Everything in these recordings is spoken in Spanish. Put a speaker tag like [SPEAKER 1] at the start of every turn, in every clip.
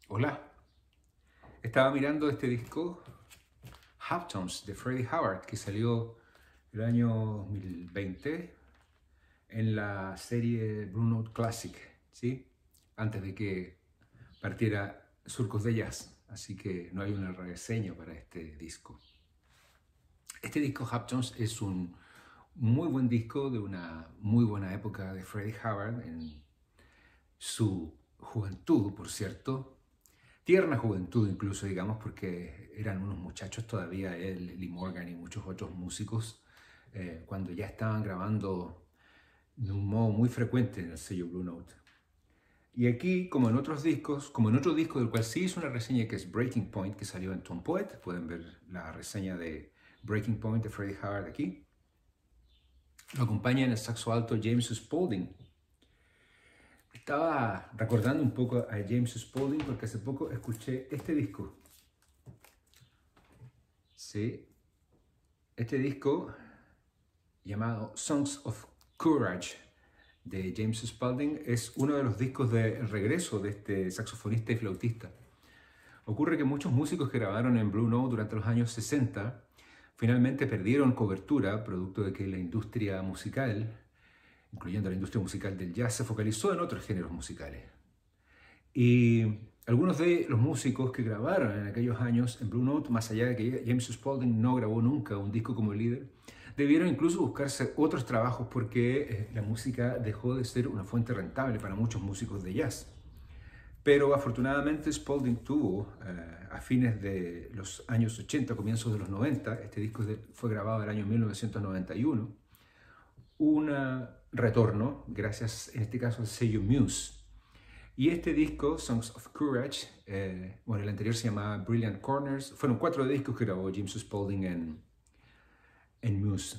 [SPEAKER 1] Hola, estaba mirando este disco Halftones de Freddie Hubbard que salió el año 2020 en la serie Blue Note Classic, ¿sí? Antes de que partiera Surcos de Jazz, así que no hay una reseña para este disco. Este disco Halftones es un muy buen disco de una muy buena época de Freddie Hubbard en su juventud, por cierto. Tierna juventud incluso, digamos, porque eran unos muchachos todavía, él, Lee Morgan y muchos otros músicos, cuando ya estaban grabando de un modo muy frecuente en el sello Blue Note. Y aquí, como en otros discos, como en otro disco del cual sí hice una reseña que es Breaking Point, que salió en Tom Poet, pueden ver la reseña de Breaking Point de Freddie Hubbard aquí, lo acompaña en el saxo alto James Spaulding. Estaba recordando un poco a James Spaulding porque hace poco escuché este disco. Sí, este disco llamado Songs of Courage de James Spaulding es uno de los discos de regreso de este saxofonista y flautista. Ocurre que muchos músicos que grabaron en Blue Note durante los años 60 finalmente perdieron cobertura producto de que la industria musical, incluyendo la industria musical del jazz, se focalizó en otros géneros musicales. Y algunos de los músicos que grabaron en aquellos años en Blue Note, más allá de que James Spaulding no grabó nunca un disco como líder, debieron incluso buscarse otros trabajos porque la música dejó de ser una fuente rentable para muchos músicos de jazz. Pero afortunadamente Spaulding tuvo, a fines de los años 80, comienzos de los 90, este disco fue grabado en el año 1991, un retorno, gracias en este caso al sello Muse. Y este disco, Songs of Courage, bueno, el anterior se llamaba Brilliant Corners, fueron 4 discos que grabó James Spaulding en Muse.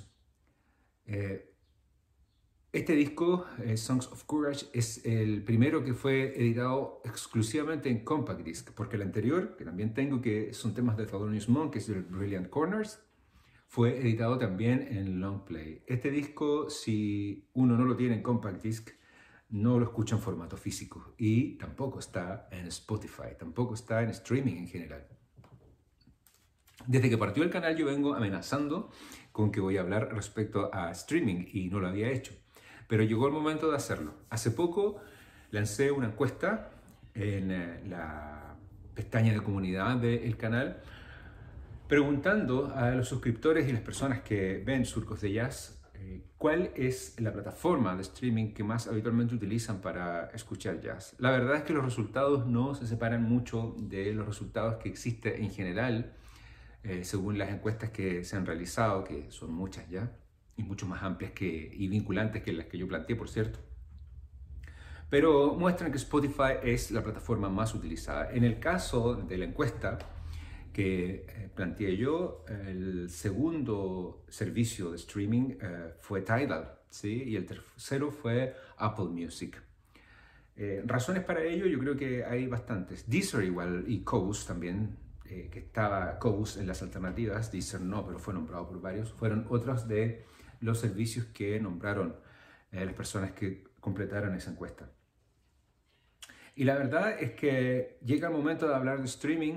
[SPEAKER 1] Este disco, Songs of Courage, es el primero que fue editado exclusivamente en Compact Disc, porque el anterior, que también tengo, que son temas de Thelonious Monk, que es el Brilliant Corners, fue editado también en Long Play. Este disco, si uno no lo tiene en Compact Disc, no lo escucha en formato físico y tampoco está en Spotify, tampoco está en streaming en general. Desde que partió el canal yo vengo amenazando con que voy a hablar respecto a streaming y no lo había hecho, pero llegó el momento de hacerlo. Hace poco lancé una encuesta en la pestaña de comunidad del canal preguntando a los suscriptores y las personas que ven Surcos de Jazz cuál es la plataforma de streaming que más habitualmente utilizan para escuchar jazz. La verdad es que los resultados no se separan mucho de los resultados que existen en general, según las encuestas que se han realizado, que son muchas ya, y mucho más amplias y vinculantes que las que yo planteé, por cierto. Pero muestran que Spotify es la plataforma más utilizada. En el caso de la encuesta que planteé yo, el segundo servicio de streaming fue Tidal, ¿sí? Y el tercero fue Apple Music. Razones para ello yo creo que hay bastantes. Deezer igual y Qobuz también, que estaba Qobuz en las alternativas, Deezer no, pero fue nombrado por varios, fueron otros de los servicios que nombraron las personas que completaron esa encuesta. Y la verdad es que llega el momento de hablar de streaming.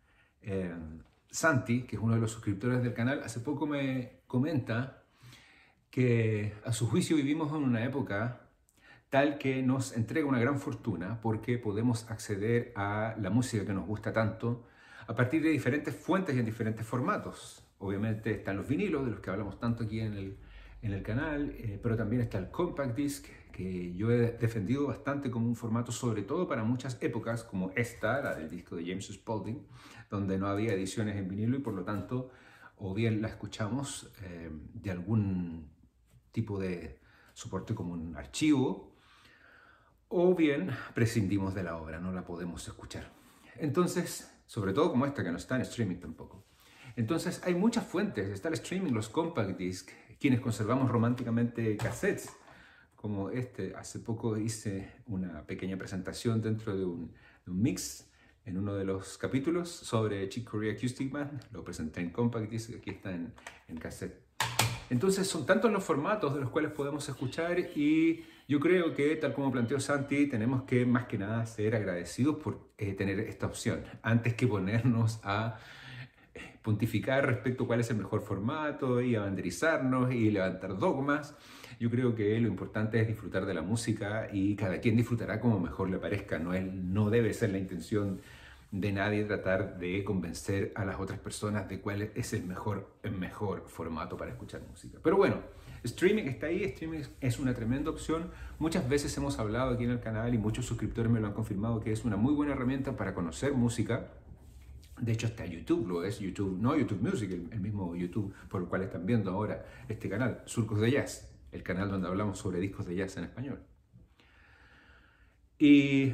[SPEAKER 1] Santi, que es uno de los suscriptores del canal, hace poco me comenta que a su juicio vivimos en una época tal que nos entrega una gran fortuna porque podemos acceder a la música que nos gusta tanto a partir de diferentes fuentes y en diferentes formatos. Obviamente están los vinilos, de los que hablamos tanto aquí en el canal, pero también está el Compact Disc, que yo he defendido bastante como un formato, sobre todo para muchas épocas, como esta, la del disco de James Spaulding, donde no había ediciones en vinilo y por lo tanto, o bien la escuchamos de algún tipo de soporte como un archivo, o bien prescindimos de la obra, no la podemos escuchar. Entonces, sobre todo como esta, que no está en streaming tampoco. Entonces hay muchas fuentes, está el streaming, los compact disc, quienes conservamos románticamente cassettes, como este. Hace poco hice una pequeña presentación dentro de un mix en uno de los capítulos sobre Chick Corea Acoustic Band, lo presenté en compact disc, aquí está en cassette. Entonces son tantos los formatos de los cuales podemos escuchar y yo creo que, tal como planteó Santi, tenemos que más que nada ser agradecidos por tener esta opción, antes que ponernos a pontificar respecto a cuál es el mejor formato y abanderizarnos y levantar dogmas. Yo creo que lo importante es disfrutar de la música y cada quien disfrutará como mejor le parezca. No debe ser la intención de nadie tratar de convencer a las otras personas de cuál es el mejor formato para escuchar música. Pero bueno, streaming está ahí, streaming es una tremenda opción. Muchas veces hemos hablado aquí en el canal y muchos suscriptores me lo han confirmado que es una muy buena herramienta para conocer música. De hecho, hasta YouTube lo es, YouTube, no YouTube Music, el mismo YouTube por el cual están viendo ahora este canal, Surcos de Jazz, el canal donde hablamos sobre discos de jazz en español. Y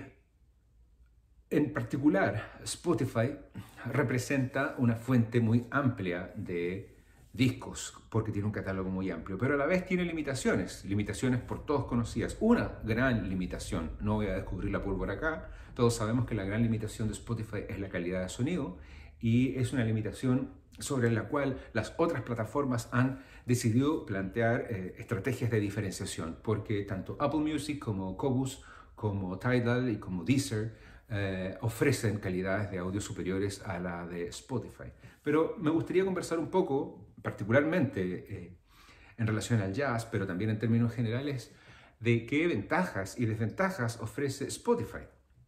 [SPEAKER 1] en particular, Spotify representa una fuente muy amplia de discos, porque tiene un catálogo muy amplio, pero a la vez tiene limitaciones por todos conocidas. Una gran limitación, no voy a descubrir la pólvora acá, todos sabemos que la gran limitación de Spotify es la calidad de sonido y es una limitación sobre la cual las otras plataformas han decidido plantear estrategias de diferenciación, porque tanto Apple Music como Qobuz, como Tidal y como Deezer ofrecen calidades de audio superiores a la de Spotify. Pero me gustaría conversar un poco, particularmente en relación al jazz, pero también en términos generales, de qué ventajas y desventajas ofrece Spotify.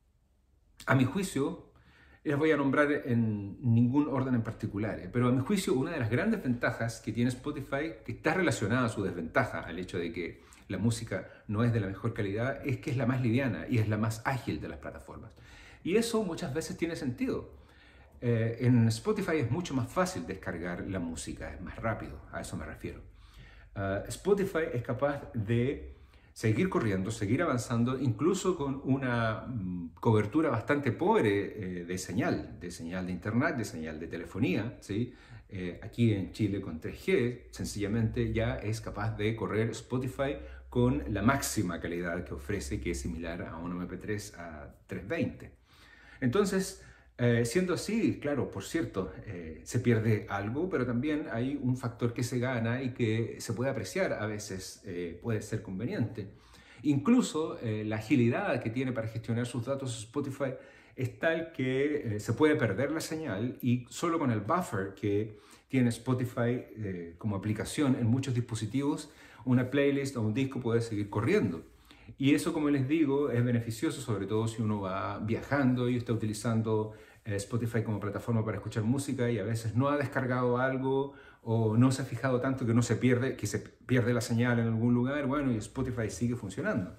[SPEAKER 1] A mi juicio, les voy a nombrar en ningún orden en particular, pero a mi juicio una de las grandes ventajas que tiene Spotify, que está relacionada a su desventaja, al hecho de que la música no es de la mejor calidad, es que es la más liviana y es la más ágil de las plataformas. Y eso muchas veces tiene sentido. En Spotify es mucho más fácil descargar la música, es más rápido, a eso me refiero. Spotify es capaz de seguir corriendo, seguir avanzando, incluso con una cobertura bastante pobre de señal de internet, de señal de telefonía, ¿sí? Aquí en Chile con 3G, sencillamente ya es capaz de correr Spotify con la máxima calidad que ofrece, que es similar a un MP3 a 320. Entonces, siendo así, claro, por cierto, se pierde algo, pero también hay un factor que se gana y que se puede apreciar a veces, puede ser conveniente. Incluso la agilidad que tiene para gestionar sus datos Spotify es tal que se puede perder la señal y solo con el buffer que tiene Spotify como aplicación en muchos dispositivos, una playlist o un disco puede seguir corriendo. Y eso, como les digo, es beneficioso, sobre todo si uno va viajando y está utilizando Spotify como plataforma para escuchar música y a veces no ha descargado algo o no se ha fijado tanto que se pierde la señal en algún lugar, bueno, y Spotify sigue funcionando.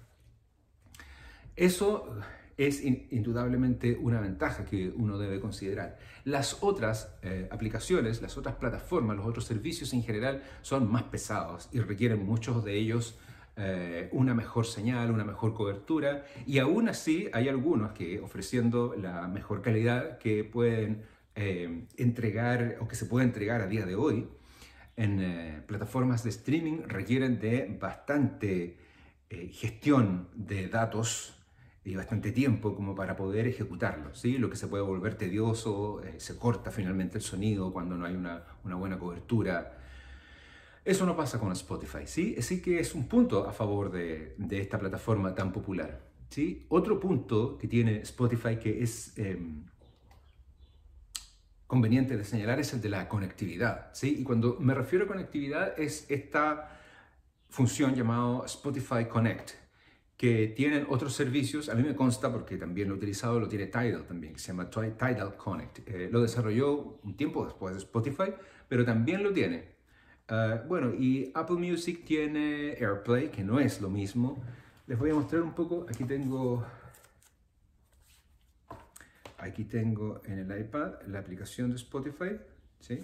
[SPEAKER 1] Eso es indudablemente una ventaja que uno debe considerar. Las otras aplicaciones, las otras plataformas, los otros servicios en general son más pesados y requieren muchos de ellos una mejor señal, una mejor cobertura, y aún así hay algunos que, ofreciendo la mejor calidad que pueden entregar o que se puede entregar a día de hoy en plataformas de streaming, requieren de bastante gestión de datos y bastante tiempo como para poder ejecutarlo, ¿sí? Lo que se puede volver tedioso, se corta finalmente el sonido cuando no hay una buena cobertura. Eso no pasa con Spotify, ¿sí? Así que es un punto a favor de esta plataforma tan popular, ¿sí? Otro punto que tiene Spotify que es conveniente de señalar es el de la conectividad, ¿sí? Y cuando me refiero a conectividad es esta función llamada Spotify Connect, que tienen otros servicios, a mí me consta porque también lo he utilizado, lo tiene Tidal también, que se llama Tidal Connect. Lo desarrolló un tiempo después de Spotify, pero también lo tiene. Bueno, y Apple Music tiene AirPlay, que no es lo mismo. Les voy a mostrar un poco, aquí tengo en el iPad la aplicación de Spotify, ¿sí?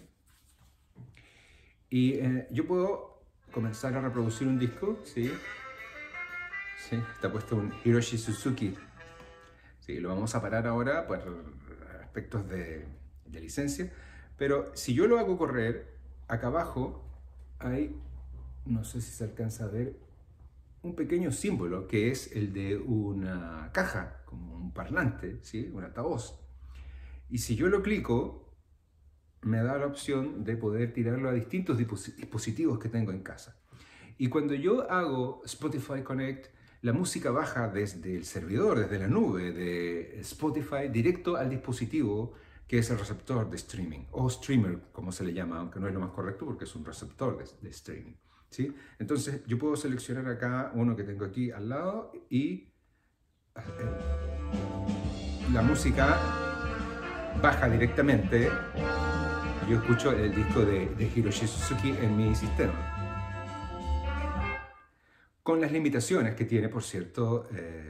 [SPEAKER 1] Y yo puedo comenzar a reproducir un disco, ¿sí? Sí, está puesto un Hiroshi Suzuki. Sí, lo vamos a parar ahora por aspectos de licencia, pero si yo lo hago correr, acá abajo hay, no sé si se alcanza a ver, un pequeño símbolo que es el de una caja, como un parlante, ¿sí? Un altavoz. Y si yo lo clico, me da la opción de poder tirarlo a distintos dispositivos que tengo en casa. Y cuando yo hago Spotify Connect, la música baja desde el servidor, desde la nube de Spotify, directo al dispositivo que es el receptor de streaming, o streamer, como se le llama, aunque no es lo más correcto porque es un receptor de streaming, ¿sí? Entonces yo puedo seleccionar acá uno que tengo aquí al lado y la música baja directamente. Yo escucho el disco de Hiroshi Suzuki en mi sistema, con las limitaciones que tiene, por cierto,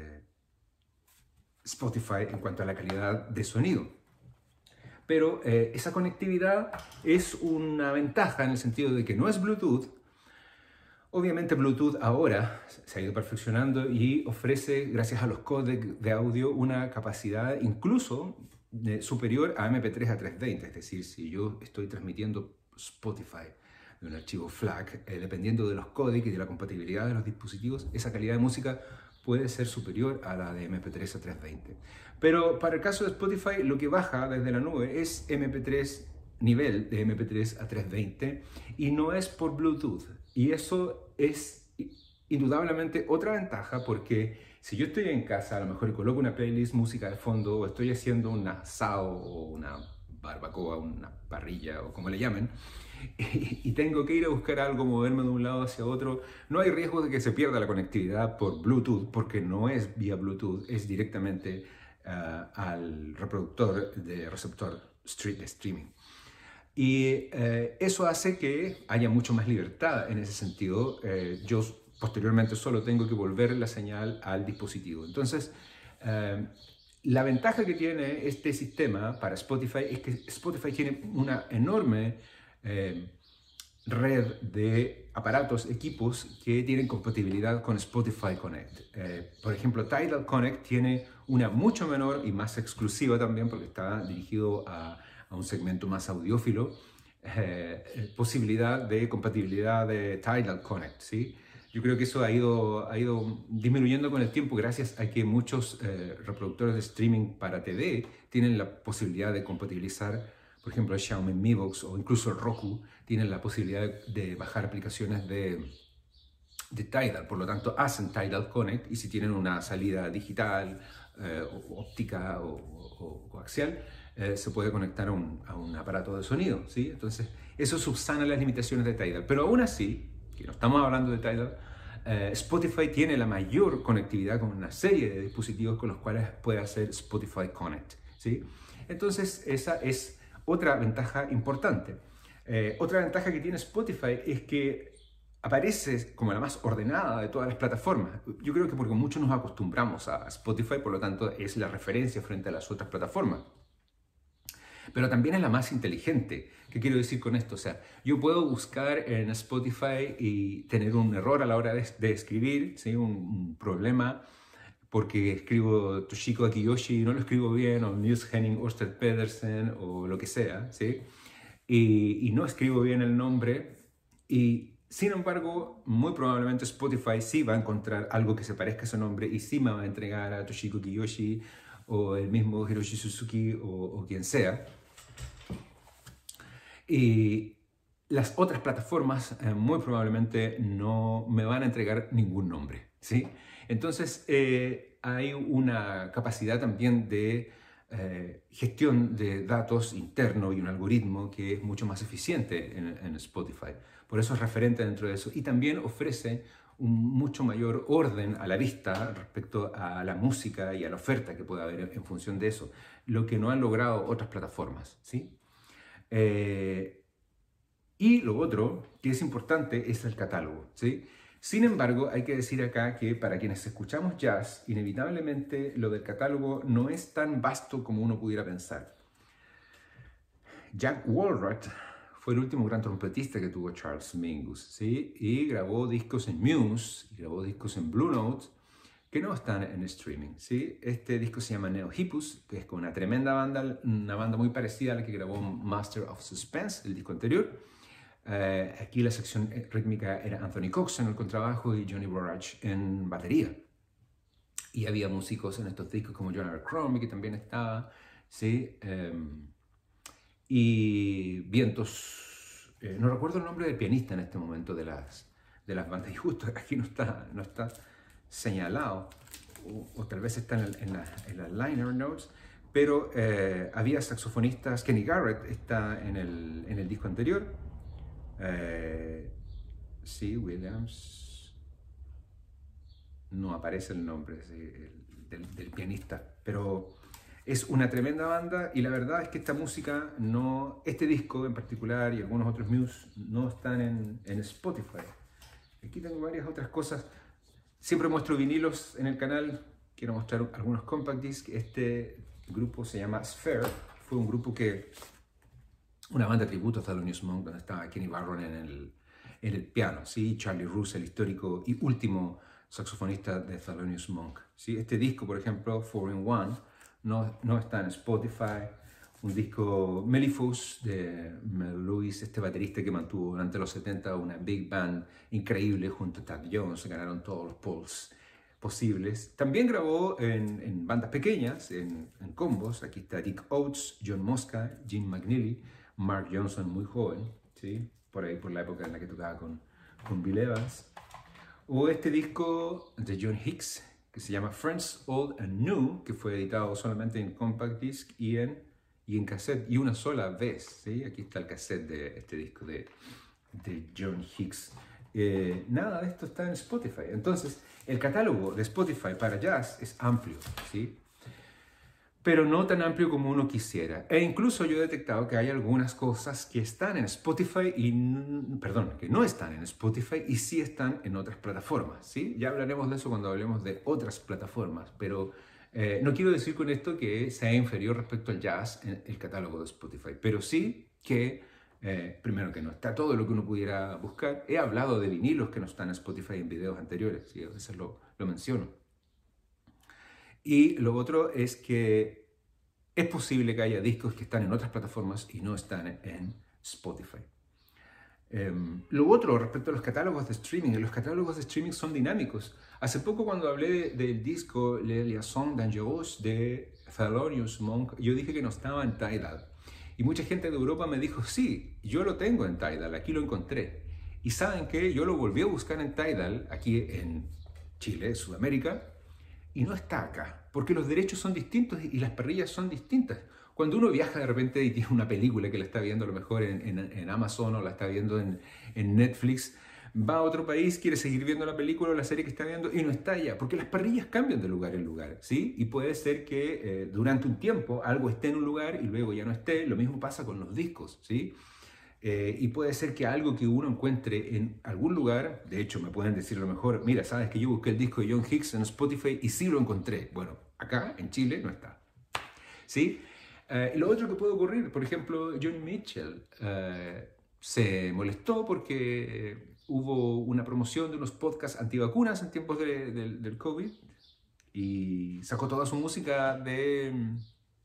[SPEAKER 1] Spotify en cuanto a la calidad de sonido. Pero esa conectividad es una ventaja en el sentido de que no es Bluetooth. Obviamente Bluetooth ahora se ha ido perfeccionando y ofrece, gracias a los códecs de audio, una capacidad incluso superior a MP3 a 320. Es decir, si yo estoy transmitiendo Spotify de un archivo FLAC, dependiendo de los códecs y de la compatibilidad de los dispositivos, esa calidad de música puede ser superior a la de MP3 a 320. Pero para el caso de Spotify, lo que baja desde la nube es MP3, nivel de MP3 a 320, y no es por Bluetooth. Y eso es indudablemente otra ventaja, porque si yo estoy en casa, a lo mejor coloco una playlist, música de fondo, o estoy haciendo un asado o una barbacoa, una parrilla o como le llamen, y tengo que ir a buscar algo, moverme de un lado hacia otro, no hay riesgo de que se pierda la conectividad por Bluetooth, porque no es vía Bluetooth, es directamente al reproductor de receptor de streaming. Y eso hace que haya mucho más libertad en ese sentido. Yo posteriormente solo tengo que volver la señal al dispositivo. Entonces, la ventaja que tiene este sistema para Spotify es que Spotify tiene una enorme red de aparatos, equipos que tienen compatibilidad con Spotify Connect. Por ejemplo, Tidal Connect tiene una mucho menor y más exclusiva también, porque está dirigido a un segmento más audiófilo, posibilidad de compatibilidad de Tidal Connect, ¿sí? Yo creo que eso ha ido disminuyendo con el tiempo gracias a que muchos reproductores de streaming para TV tienen la posibilidad de compatibilizar. Por ejemplo, el Xiaomi Mi Box o incluso el Roku tienen la posibilidad de bajar aplicaciones de Tidal. Por lo tanto, hacen Tidal Connect, y si tienen una salida digital, óptica o coaxial, se puede conectar a un aparato de sonido, ¿sí? Entonces, eso subsana las limitaciones de Tidal. Pero aún así, que no estamos hablando de Tidal, Spotify tiene la mayor conectividad con una serie de dispositivos con los cuales puede hacer Spotify Connect, ¿sí? Entonces, esa es otra ventaja importante. Otra ventaja que tiene Spotify es que aparece como la más ordenada de todas las plataformas. Yo creo que porque muchos nos acostumbramos a Spotify, por lo tanto es la referencia frente a las otras plataformas. Pero también es la más inteligente. ¿Qué quiero decir con esto? O sea, yo puedo buscar en Spotify y tener un error a la hora de escribir, ¿sí? Un problema, porque escribo Toshiko Akiyoshi y no lo escribo bien, o Niels Henning Ørsted Pedersen, o lo que sea, ¿sí? Y no escribo bien el nombre, y sin embargo, muy probablemente Spotify sí va a encontrar algo que se parezca a ese nombre y sí me va a entregar a Toshiko Kiyoshi o el mismo Hiroshi Suzuki o quien sea. Y las otras plataformas muy probablemente no me van a entregar ningún nombre, ¿sí? Entonces hay una capacidad también de gestión de datos interno y un algoritmo que es mucho más eficiente en Spotify. Por eso es referente dentro de eso, y también ofrece un mucho mayor orden a la vista respecto a la música y a la oferta que pueda haber en función de eso, lo que no han logrado otras plataformas, ¿sí? Y lo otro que es importante es el catálogo, ¿sí? Sin embargo, hay que decir acá que para quienes escuchamos jazz, inevitablemente lo del catálogo no es tan vasto como uno pudiera pensar. Jack Walrath fue el último gran trompetista que tuvo Charles Mingus, ¿sí? Y grabó discos en Muse, y grabó discos en Blue Note, que no están en streaming, ¿sí? Este disco se llama Neo Hippus, que es con una tremenda banda, una banda muy parecida a la que grabó Master of Suspense, el disco anterior. Aquí la sección rítmica era Anthony Cox en el contrabajo y Johnny Borrach en batería. Y había músicos en estos discos como John R. Cromie, que también estaba, ¿sí? y vientos, no recuerdo el nombre del pianista en este momento de las bandas, y justo aquí no está señalado, o tal vez está en las liner notes, pero había saxofonistas. Kenny Garrett está en el disco anterior, sí, Williams, no aparece el nombre del pianista, pero es una tremenda banda, y la verdad es que esta música, no, este disco en particular y algunos otros Muse no están en Spotify. Aquí tengo varias otras cosas. Siempre muestro vinilos en el canal, quiero mostrar algunos compact discs. Este grupo se llama Sphere, fue un grupo una banda de tributo a Thelonious Monk, donde estaba Kenny Barron en el piano, ¿sí? Charlie Russell, el histórico y último saxofonista de Thelonious Monk, ¿sí? Este disco, por ejemplo, 4-in-1, no está en Spotify. Un disco Mellifus de Mel Lewis, este baterista que mantuvo durante los 70 una big band increíble junto a Tad Jones, se ganaron todos los polls posibles. También grabó en bandas pequeñas, en combos. Aquí está Dick Oates, John Mosca, Gene McNeely, Mark Johnson muy joven, ¿sí? Por ahí, por la época en la que tocaba con Bill Evans. O este disco de John Hicks, que se llama Friends Old and New, que fue editado solamente en compact disc y en cassette, y una sola vez, ¿sí? Aquí está el cassette de este disco de John Hicks. Nada de esto está en Spotify. Entonces, el catálogo de Spotify para jazz es amplio, ¿sí? Pero no tan amplio como uno quisiera. E incluso yo he detectado que hay algunas cosas que están en Spotify que no están en Spotify y sí están en otras plataformas, ¿sí? Ya hablaremos de eso cuando hablemos de otras plataformas, pero no quiero decir con esto que sea inferior respecto al jazz en el catálogo de Spotify, pero sí que, primero, que no está todo lo que uno pudiera buscar. He hablado de vinilos que no están en Spotify en videos anteriores, ¿sí? A veces lo menciono. Y lo otro es que es posible que haya discos que están en otras plataformas y no están en Spotify. Lo otro, respecto a los catálogos de streaming, los catálogos de streaming son dinámicos. Hace poco, cuando hablé del disco Les Liaisons Dangereuses de Thelonious Monk, yo dije que no estaba en Tidal. Y mucha gente de Europa me dijo, sí, yo lo tengo en Tidal, aquí lo encontré. Y ¿saben qué? Yo lo volví a buscar en Tidal, aquí en Chile, Sudamérica, y no está acá, porque los derechos son distintos y las parrillas son distintas. Cuando uno viaja de repente y tiene una película que la está viendo a lo mejor en Amazon o la está viendo en Netflix, va a otro país, quiere seguir viendo la película o la serie que está viendo y no está allá, porque las parrillas cambian de lugar en lugar, ¿sí? Y puede ser que durante un tiempo algo esté en un lugar y luego ya no esté. Lo mismo pasa con los discos, ¿sí? Y puede ser que algo que uno encuentre en algún lugar, de hecho me pueden decir a lo mejor, mira, sabes que yo busqué el disco de John Hicks en Spotify y sí lo encontré. Bueno, acá en Chile no está, ¿sí? Lo otro que puede ocurrir, por ejemplo, John Mitchell se molestó porque hubo una promoción de unos podcasts antivacunas en tiempos del COVID y sacó toda su música de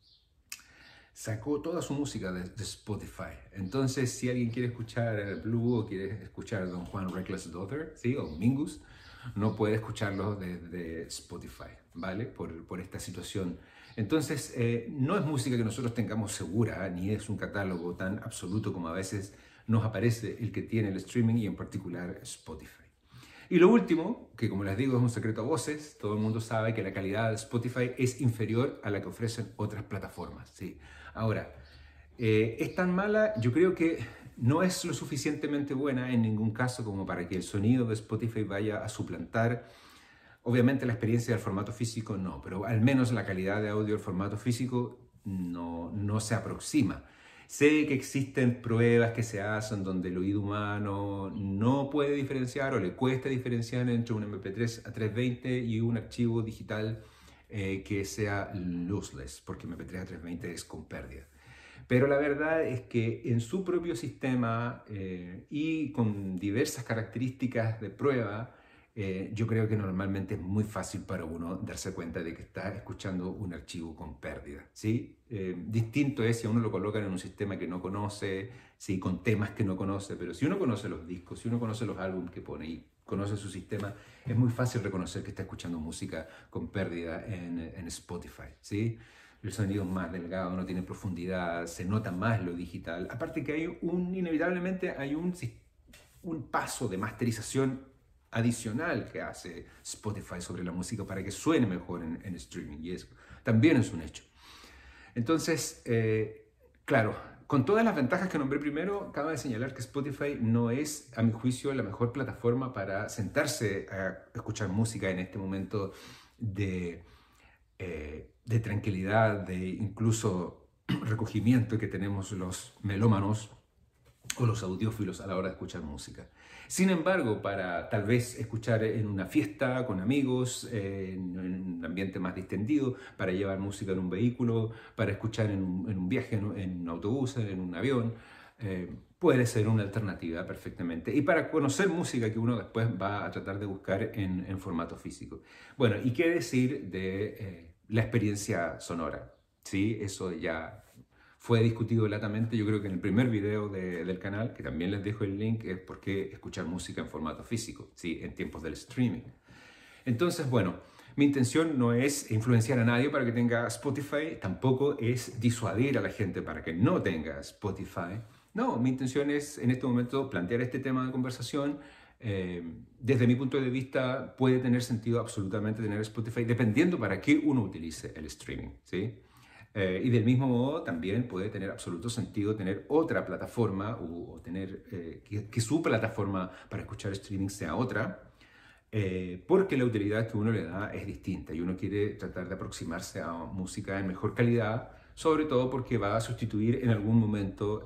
[SPEAKER 1] Spotify. Entonces, si alguien quiere escuchar Blue o quiere escuchar Don Juan Reckless Daughter, ¿sí? O Mingus, no puede escucharlo desde Spotify, ¿vale? Por esta situación. Entonces, no es música que nosotros tengamos segura, ni es un catálogo tan absoluto como a veces nos aparece el que tiene el streaming y en particular Spotify. Y lo último, que como les digo es un secreto a voces, todo el mundo sabe que la calidad de Spotify es inferior a la que ofrecen otras plataformas, ¿sí? Ahora, ¿es tan mala? Yo creo que no es lo suficientemente buena en ningún caso como para que el sonido de Spotify vaya a suplantar. Obviamente la experiencia del formato físico no, pero al menos la calidad de audio del formato físico no se aproxima. Sé que existen pruebas que se hacen donde el oído humano no puede diferenciar o le cuesta diferenciar entre un MP3 a 320 y un archivo digital que sea lossless, porque MP3 a 320 es con pérdida. Pero la verdad es que en su propio sistema y con diversas características de prueba, yo creo que normalmente es muy fácil para uno darse cuenta de que está escuchando un archivo con pérdida, ¿sí? Distinto es si a uno lo colocan en un sistema que no conoce, ¿sí? Con temas que no conoce, pero si uno conoce los discos, si uno conoce los álbumes que pone y conoce su sistema, es muy fácil reconocer que está escuchando música con pérdida en Spotify, ¿sí? el sonido es más delgado, no tiene profundidad, se nota más lo digital. Aparte que hay inevitablemente hay un paso de masterización adicional que hace Spotify sobre la música para que suene mejor en streaming, y eso también es un hecho. Entonces, claro, con todas las ventajas que nombré primero, cabe señalar que Spotify no es, a mi juicio, la mejor plataforma para sentarse a escuchar música en este momento de tranquilidad, de incluso recogimiento que tenemos los melómanos o los audiófilos a la hora de escuchar música. Sin embargo, para tal vez escuchar en una fiesta con amigos, en un ambiente más distendido, para llevar música en un vehículo, para escuchar en un viaje, en un autobús, en un avión, puede ser una alternativa perfectamente. Y para conocer música que uno después va a tratar de buscar en formato físico. Bueno, ¿y qué decir de la experiencia sonora? ¿Sí? Eso ya fue discutido latamente. Yo creo que en el primer video del canal, que también les dejo el link, es por qué escuchar música en formato físico, ¿sí? En tiempos del streaming. Entonces, bueno, mi intención no es influenciar a nadie para que tenga Spotify, tampoco es disuadir a la gente para que no tenga Spotify. No, mi intención es en este momento plantear este tema de conversación. Desde mi punto de vista puede tener sentido absolutamente tener Spotify dependiendo para qué uno utilice el streaming, ¿sí? Y del mismo modo también puede tener absoluto sentido tener otra plataforma o tener que su plataforma para escuchar streaming sea otra, porque la utilidad que uno le da es distinta y uno quiere tratar de aproximarse a música en mejor calidad, sobre todo porque va a sustituir en algún momento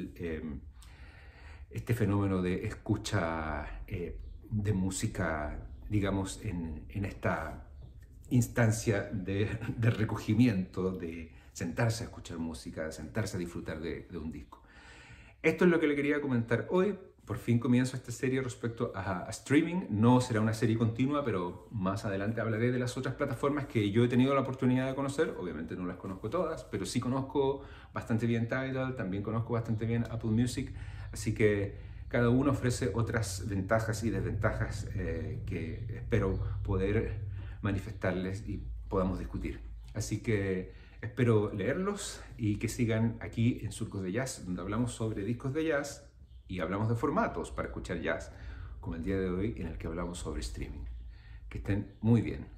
[SPEAKER 1] este fenómeno de escucha de música, digamos, en esta instancia de recogimiento, de sentarse a escuchar música, de sentarse a disfrutar de un disco. Esto es lo que le quería comentar hoy. Por fin comienzo esta serie respecto a streaming. No será una serie continua, pero más adelante hablaré de las otras plataformas que yo he tenido la oportunidad de conocer. Obviamente no las conozco todas, pero sí conozco bastante bien Tidal, también conozco bastante bien Apple Music. Así que cada uno ofrece otras ventajas y desventajas que espero poder manifestarles y podamos discutir. Así que espero leerlos y que sigan aquí en Surcos de Jazz, donde hablamos sobre discos de jazz y hablamos de formatos para escuchar jazz, como el día de hoy en el que hablamos sobre streaming. Que estén muy bien.